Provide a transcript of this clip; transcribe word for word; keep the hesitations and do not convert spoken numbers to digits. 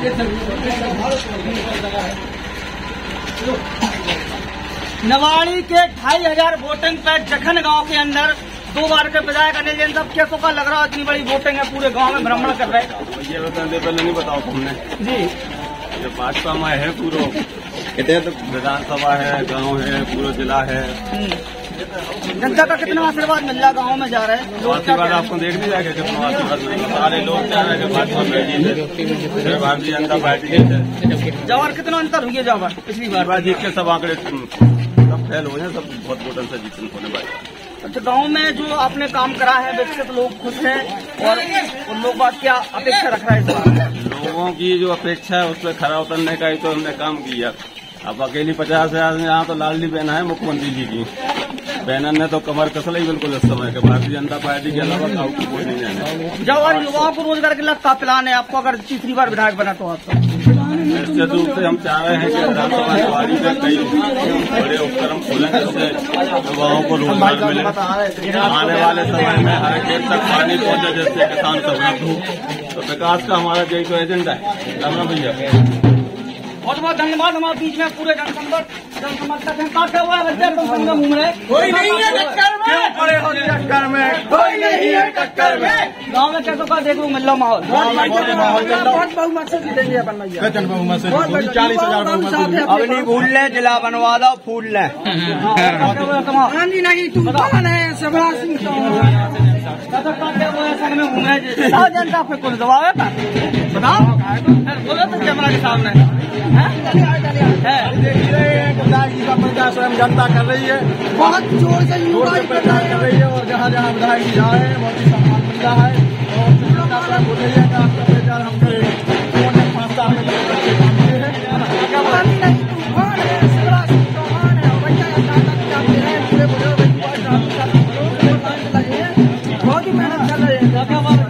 नवाड़ी के ढाई हजार वोटिंग पे जखन गांव के अंदर दो बार के विधायक अनिल जैन साहब कैसों का लग रहा है? इतनी बड़ी वोटिंग है, पूरे गांव में भ्रमण कर रहे हैं। ये बताने पहले नहीं बताओ तुमने जी, ये भाजपा में है पूरा, कितने तो विधानसभा है, गांव है, पूरा जिला है। जनता का कितना आशीर्वाद मिल रहा गाँव में जा रहे हैं? आशीर्वाद आपको देख नहीं जाएगा कितना आशीर्वाद नहीं, सारे लोग चाह रहे हैं भाजपा में, भारतीय जनता पार्टी। जवाहर कितना अंतर हुई है जवाहर पिछली बार? जीत के सब आंकड़े सब फेल हो जाए, सब बहुत वोटन से जीतने होने वाले। अच्छा, गांव में जो आपने काम करा है विकसित लोग खुश हैं और उन लोग बात क्या अपेक्षा रख रहा है इस बार? लोगों की जो अपेक्षा है उस पर खरा उतरने का ही तो हमने काम किया। अब अकेली पचास हजार यहाँ तो लाडली बहन है मुख्यमंत्री जी की, बहनन ने तो कमर कसल ही बिल्कुल इस समय के भारतीय जनता पार्टी के अलावा कोई नहीं है। जब और युवाओं को रोजगार के लाभ का प्लान है आपको अगर तीसरी बार विधायक बना तो आपका? निश्चित रूप से हम चाह रहे हैं कि विधानसभा निवाड़ी में कई बड़े उपक्रम खुले जिससे युवाओं को रोजगार मिले, आने वाले समय में हर खेत तक पानी पहुंचे जिससे किसान समृद्ध हो। तो विकास का हमारा यही तो एजेंडा है। राम भैया बहुत बहुत धन्यवाद। हमारे बीच में पूरे जनसंपर्क जनसमर्थक हुआ है, घूम रहे कोई नहीं है टक्कर में, बड़े हो टक्कर में कोई नहीं है टक्कर में। गाँव में कैसे का देखो मिल रहा माहौल, बहुत बहुमत से जीतेंगे अपन भैया, चालीस हजार। अब नहीं भूल ले, जिला बनवा दो फूल ले। नहीं तू कौन है? शिवराज सिंह संग में घूम रहे जनता पे कुछ दबाव है बताओ, बोलो तो कैमरा के सामने स्वयं जनता कर रही है, बहुत जोर से प्रचार कर रही है और जहाँ जहाँ विधायक जी जा रहे हैं बहुत ही सम्मान मिल रहा है। और जनता स्वयं बोल रही है कि आपका प्रचार हमने पाँच साल में बहुत ही मेहनत कर रहे हैं।